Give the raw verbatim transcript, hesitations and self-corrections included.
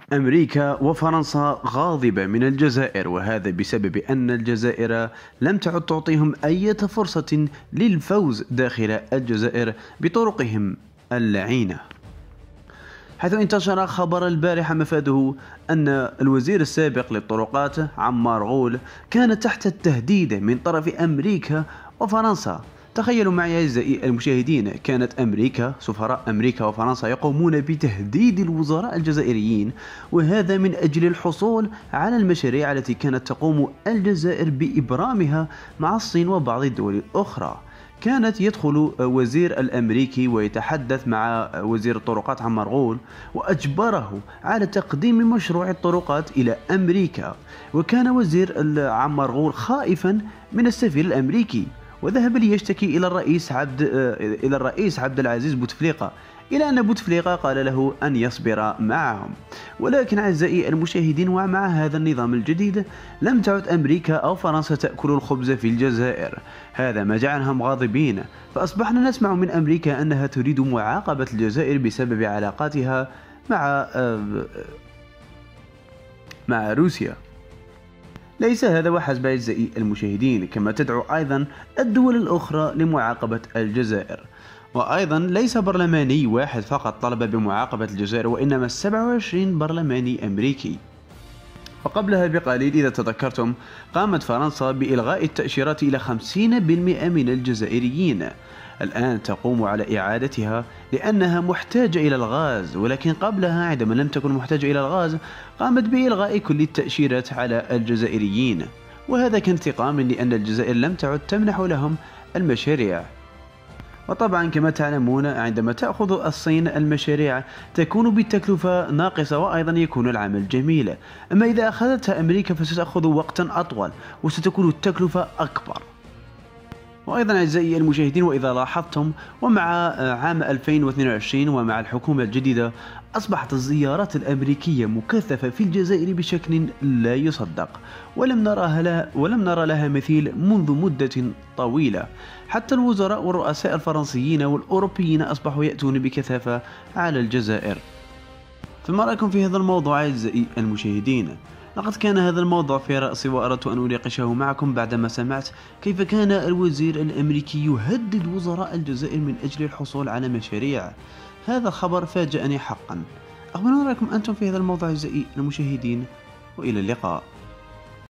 أمريكا وفرنسا غاضبة من الجزائر، وهذا بسبب أن الجزائر لم تعد تعطيهم أي فرصة للفوز داخل الجزائر بطرقهم اللعينة، حيث انتشر خبر البارحة مفاده أن الوزير السابق للطرقات عمار غول كان تحت التهديد من طرف أمريكا وفرنسا. تخيلوا معي أعزائي المشاهدين، كانت أمريكا سفراء أمريكا وفرنسا يقومون بتهديد الوزراء الجزائريين، وهذا من أجل الحصول على المشاريع التي كانت تقوم الجزائر بإبرامها مع الصين وبعض الدول الأخرى. كانت يدخل وزير الأمريكي ويتحدث مع وزير الطرقات عمار غول وأجبره على تقديم مشروع الطرقات إلى أمريكا، وكان وزير عمار غول خائفا من السفير الأمريكي، وذهب ليشتكي إلى الرئيس عبد إلى الرئيس عبد العزيز بوتفليقة، إلى أن بوتفليقة قال له أن يصبر معهم. ولكن أعزائي المشاهدين، ومع هذا النظام الجديد لم تعد أمريكا أو فرنسا تأكل الخبز في الجزائر، هذا ما جعلهم غاضبين، فأصبحنا نسمع من أمريكا أنها تريد معاقبة الجزائر بسبب علاقاتها مع مع روسيا. ليس هذا وحسب أعزائي المشاهدين، كما تدعو أيضا الدول الأخرى لمعاقبة الجزائر. وأيضا ليس برلماني واحد فقط طلب بمعاقبة الجزائر، وإنما سبعة وعشرين برلماني أمريكي. وقبلها بقليل إذا تذكرتم قامت فرنسا بإلغاء التأشيرات إلى خمسين بالمئة من الجزائريين، الآن تقوم على إعادتها لأنها محتاجة إلى الغاز، ولكن قبلها عندما لم تكن محتاجة إلى الغاز قامت بإلغاء كل التأشيرات على الجزائريين، وهذا كان انتقاما لأن الجزائر لم تعد تمنح لهم المشاريع. وطبعا كما تعلمون عندما تأخذ الصين المشاريع تكون بالتكلفة ناقصة، وأيضا يكون العمل جميل، أما إذا أخذتها أمريكا فستأخذ وقتا أطول وستكون التكلفة أكبر. وأيضا أعزائي المشاهدين، وإذا لاحظتم ومع عام ألفين واثنين وعشرين ومع الحكومة الجديدة أصبحت الزيارات الأمريكية مكثفة في الجزائر بشكل لا يصدق، ولم نراها لها ولم نرى لها مثيل منذ مدة طويلة. حتى الوزراء والرؤساء الفرنسيين والأوروبيين أصبحوا يأتون بكثافة على الجزائر. فما رأيكم في هذا الموضوع أعزائي المشاهدين؟ لقد كان هذا الموضوع في رأسي وأردت أن أناقشه معكم بعدما سمعت كيف كان الوزير الأمريكي يهدد وزراء الجزائر من أجل الحصول على مشاريع. هذا الخبر فاجأني حقا. أخبرونا رأيكم أنتم في هذا الموضوع أعزائي المشاهدين، وإلى اللقاء.